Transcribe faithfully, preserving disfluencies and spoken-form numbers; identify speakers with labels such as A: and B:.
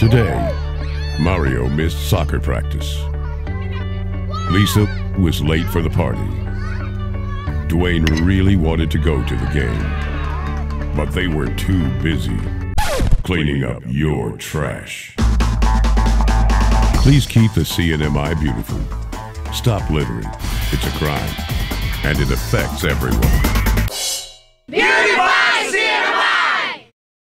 A: Today, Mario missed soccer practice. Lisa was late for the party. Dwayne really wanted to go to the game, but they were too busy cleaning up your trash. Please keep the C N M I beautiful. Stop littering. It's a crime, and it affects everyone.